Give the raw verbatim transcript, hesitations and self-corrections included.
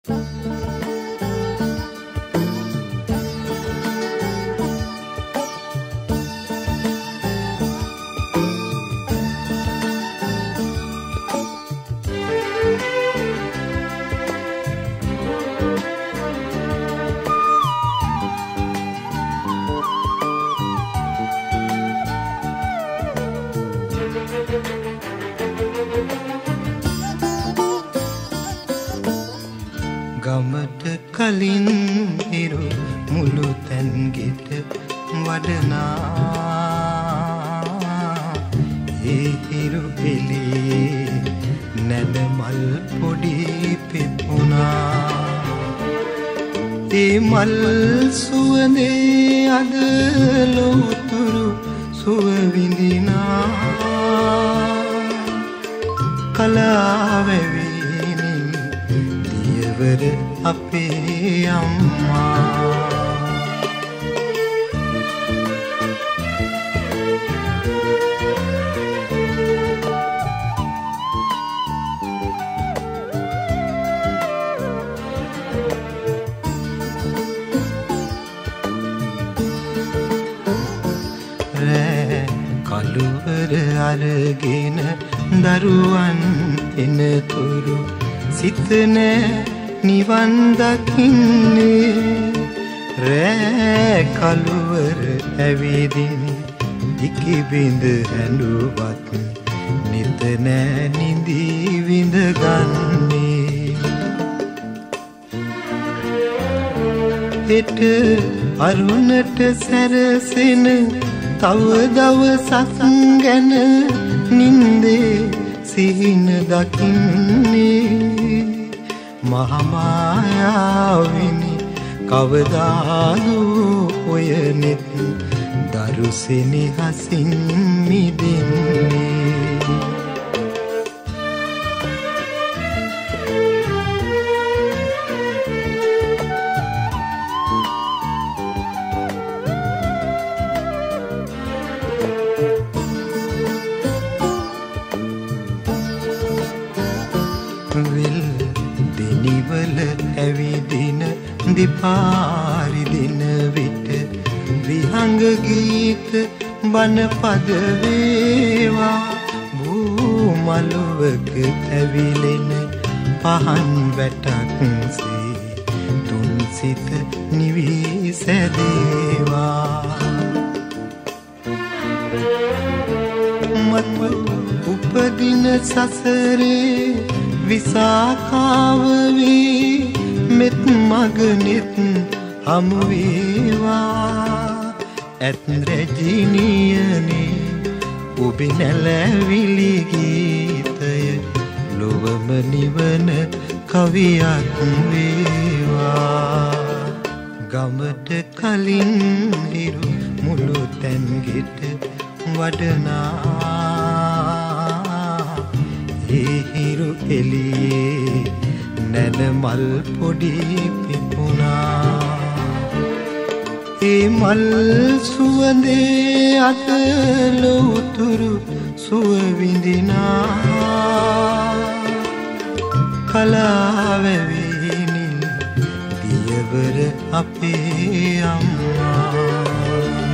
ගමට කලින් හිරු මුළු තැන් ගෙට වඩනා ඒ හිරු එළියේ නැද මල් පොඩි පෙපුණා ඒ මල් සුවඳේ අද ලෝතුරු සුව විඳිනා කලාවැවි අපේ අම්මා රෑ කළුවර අරගෙන දරුවන් එනතුරු සිත නෑ නිවන් දකින්නේ රෑ කළුවර ඇවිදින් ඉකි බිඳ හැඬුවත් නිත නෑ නිදී විඳගන්නේ හෙට අරුණට සැරසෙන තව දවසක් ගැන නින්දේ සිහින දකින්නේ මහමායාවිනි කවදාදු ඔය නෙත් දරුසෙනි හසින් මිදෙන්නේ දෙනිවල ඇවිදින දෙපාරි දින විට විහංග ගීත බණ පද වේවා භූමලුවක ඇවිලෙන පහන් වැටක් සේ තුන් සිත නිවී සැදේවා මත් උපදින සසරේ විසාකාව වී මෙත් මගනෙත් හමු වේවා ඇත් රැජිනියනේ ඔබේ නැලවිලි ගීතය ලොවම නිවන කවියක් වේවා ගමට කලින් හිරු මුළු තැන් ගෙට වඩනා ඒ හිරු එළියේ නැද මල් පොඩි පිපුණා ඒ මල් සුවඳේ අත ලෝතුරු සුව විඳිනා කලාවැවිනිල් පියවර අපේ අම්මා